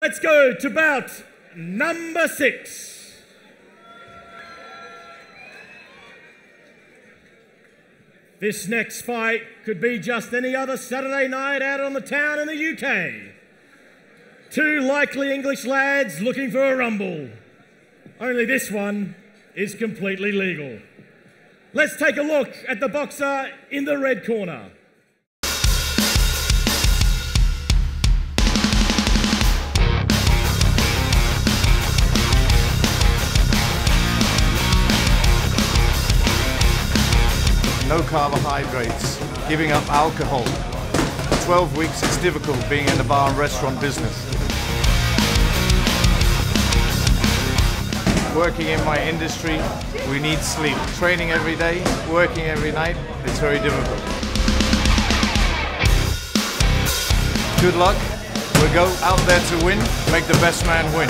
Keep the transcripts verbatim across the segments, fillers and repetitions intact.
Let's go to bout number six. This next fight could be just any other Saturday night out on the town in the U K. Two likely English lads looking for a rumble. Only this one is completely legal. Let's take a look at the boxer in the red corner. No carbohydrates, giving up alcohol. twelve weeks it's difficult being in the bar and restaurant business. Working in my industry, we need sleep. Training every day, working every night, it's very difficult. Good luck. We'll go out there to win, make the best man win.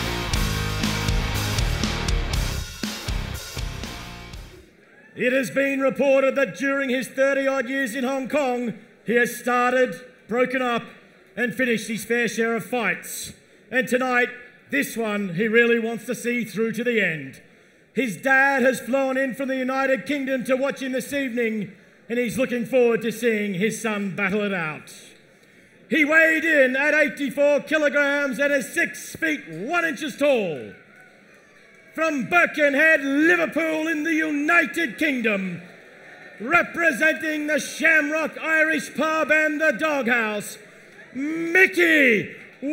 It has been reported that during his thirty odd years in Hong Kong, he has started, broken up, and finished his fair share of fights. And tonight, this one he really wants to see through to the end. His dad has flown in from the United Kingdom to watch him this evening, and he's looking forward to seeing his son battle it out. He weighed in at eighty-four kilograms and is six feet one inches tall. From Birkenhead, Liverpool in the United Kingdom, representing the Shamrock Irish Pub and the Doghouse, Mickey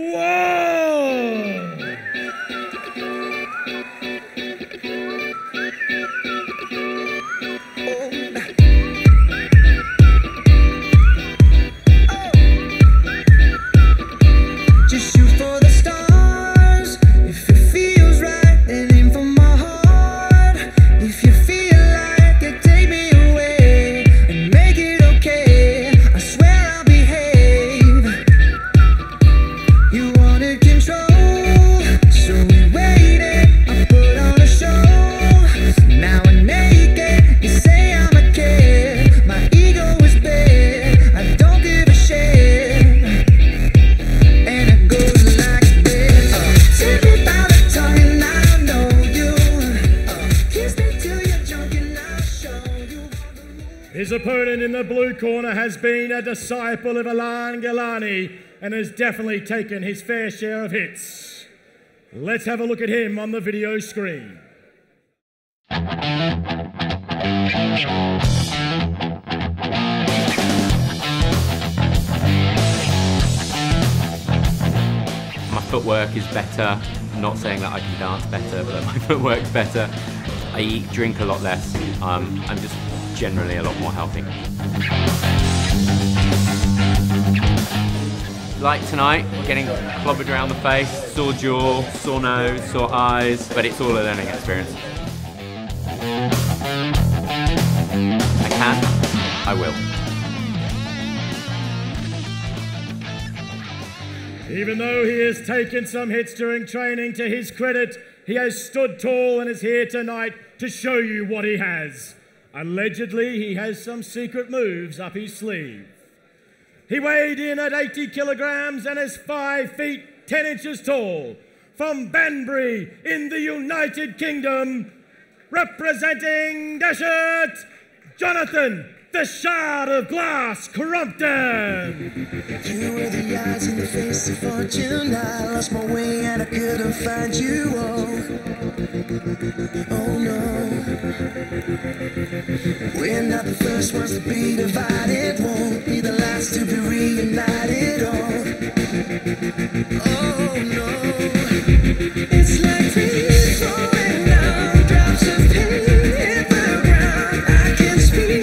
Warde. His opponent in the blue corner has been a disciple of Ilan Gilani and has definitely taken his fair share of hits. Let's have a look at him on the video screen. My footwork is better. I'm not saying that I can dance better, but my footwork's better. I eat, drink a lot less. Um, I'm just generally a lot more healthy. Like tonight, getting clobbered around the face, sore jaw, sore nose, sore eyes, but it's all a learning experience. I can, I will. Even though he has taken some hits during training, to his credit, he has stood tall and is here tonight to show you what he has. Allegedly, he has some secret moves up his sleeve. He weighed in at eighty kilograms and is five feet ten inches tall. From Banbury in the United Kingdom, representing Desert, Jonathan, the Shard of Glass, Crompton. You were the eyes in the face of fortune. I lost my way and I couldn't find you. Oh, oh no. We're not the first ones to be divided. Won't be the last to be reunited. Oh, oh no. It's like trees falling down, drops of pain hit the ground. I can't speak.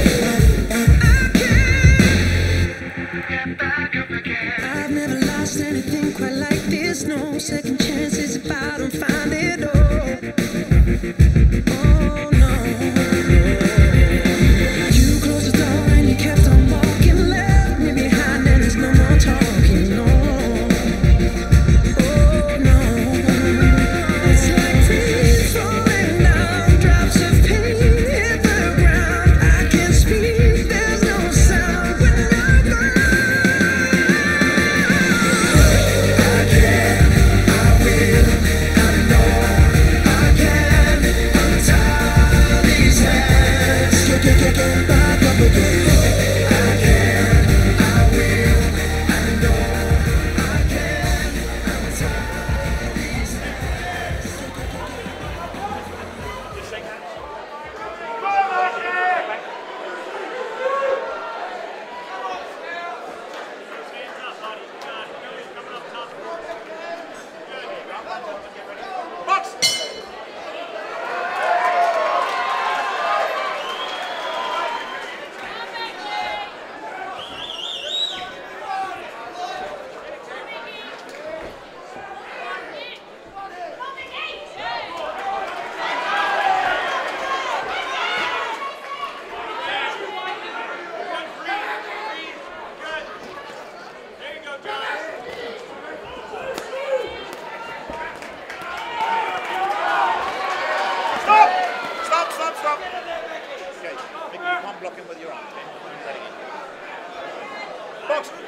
I've never lost any no second chances if I don't find it. Oh, oh no. You closed the door and you kept on walking, left me behind, and there's no more talking. No. Oh no. It's like trees falling down, drops of pain hit the ground. I can't speak, there's no sound when I'm gone. I can, I will, I know I can untie these hands. Get, get, get, get back up again. I can, I will, I know I can untie these hands. Stop, stop, stop. Okay, Mickey, you can't block him with your arm. Okay? Box.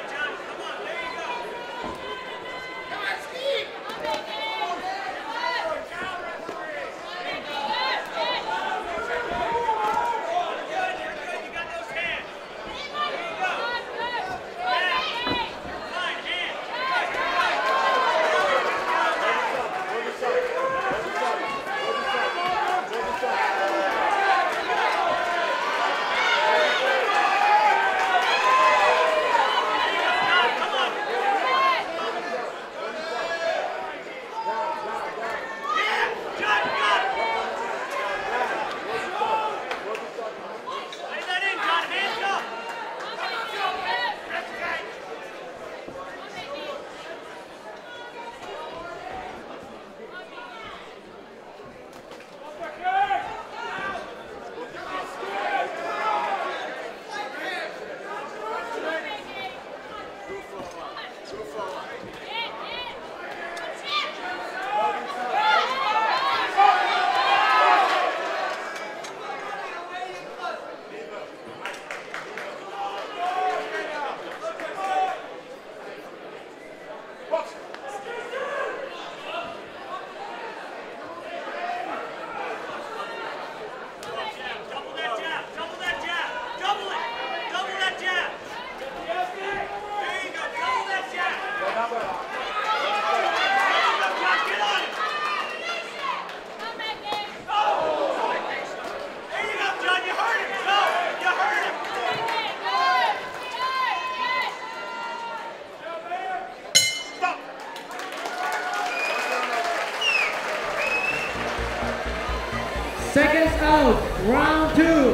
Seconds out, round two.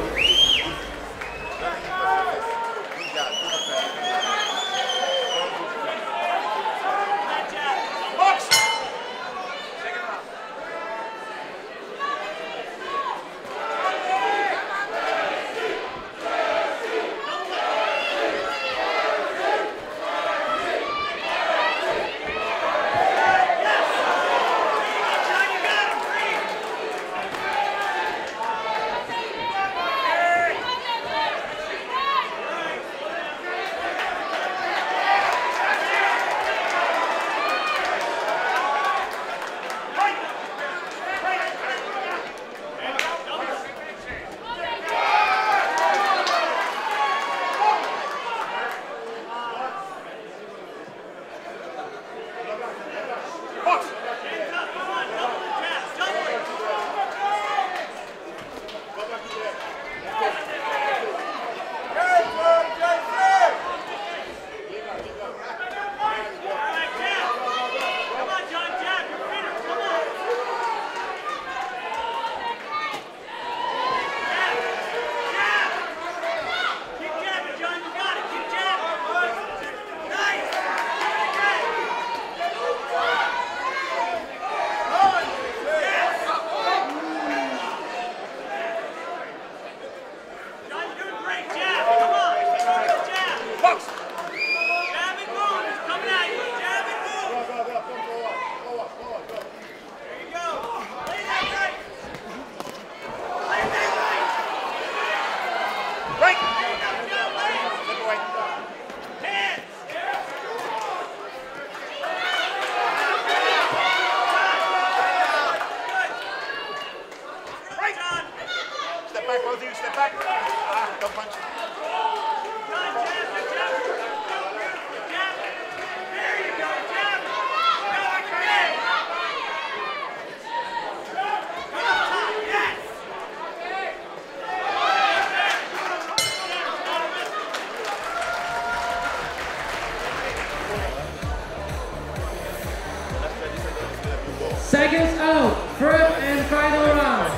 Seconds out, first and final round.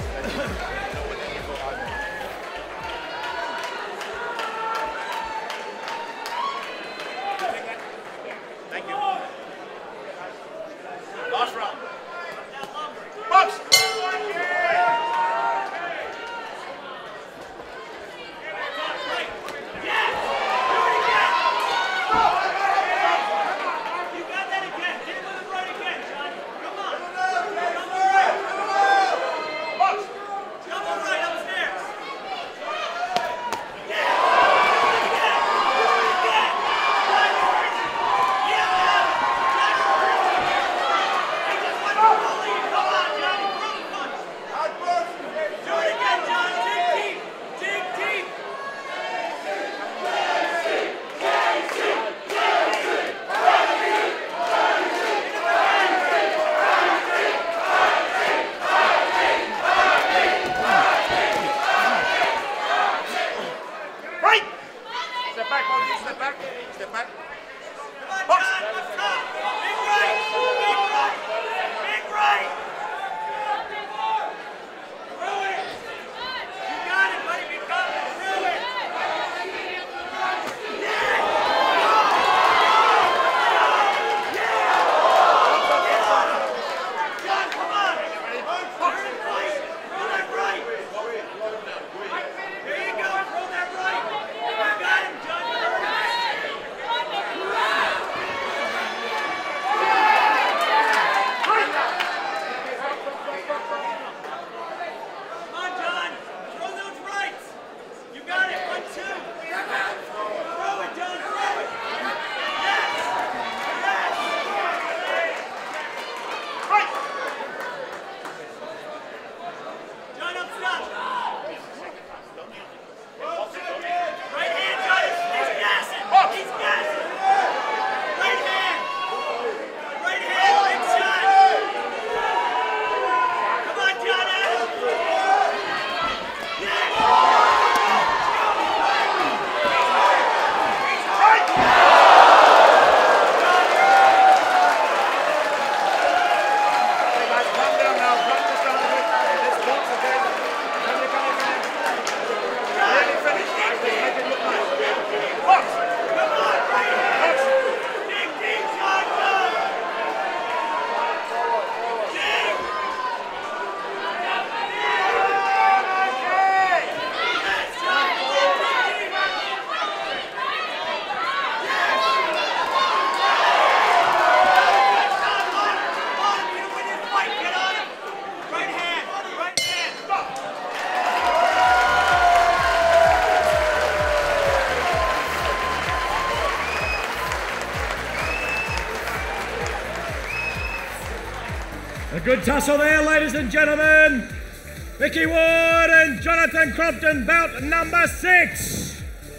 Thank you. Last round. Box! Step back, Bout. Step back. Step back. Box. Big right. Big right. Big right. Through it. You got it, buddy. Be confident. Through it. John, come on. Box. Throw that right. There you go. Throw that right. You got him, John. You heard him. Come on, John. Throw those rights. You got it. One, two. Throw it, John. Throw it. Yes. Yes. Right. John, up stop. Right hand, John. He's gassing. He's gassing. Right hand. Right hand. Big shot. Come on, John. Adam. Yes. Right. Hey guys, calm down now. Practice down a bit. Let's box again. Come here, come here, come here. Really finish, guys. Let's make it look nice. Box. Come on, right hand. Dig, dig, John, go. Dig. Yes, John. Dig, dig, dig. John, on him. On him. You win this fight. Get on him. Right hand. Right hand. Stop. A good tussle there, ladies and gentlemen. Mickey Warde and Jonathan Crompton, bout number six.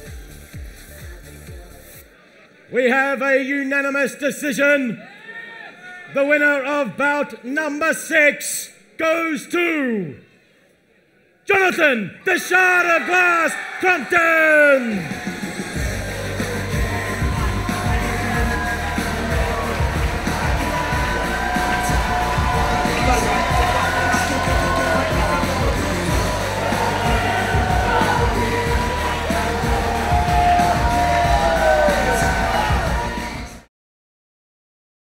We have a unanimous decision. The winner of bout number six goes to Jonathan, the Shard of Glass Crompton.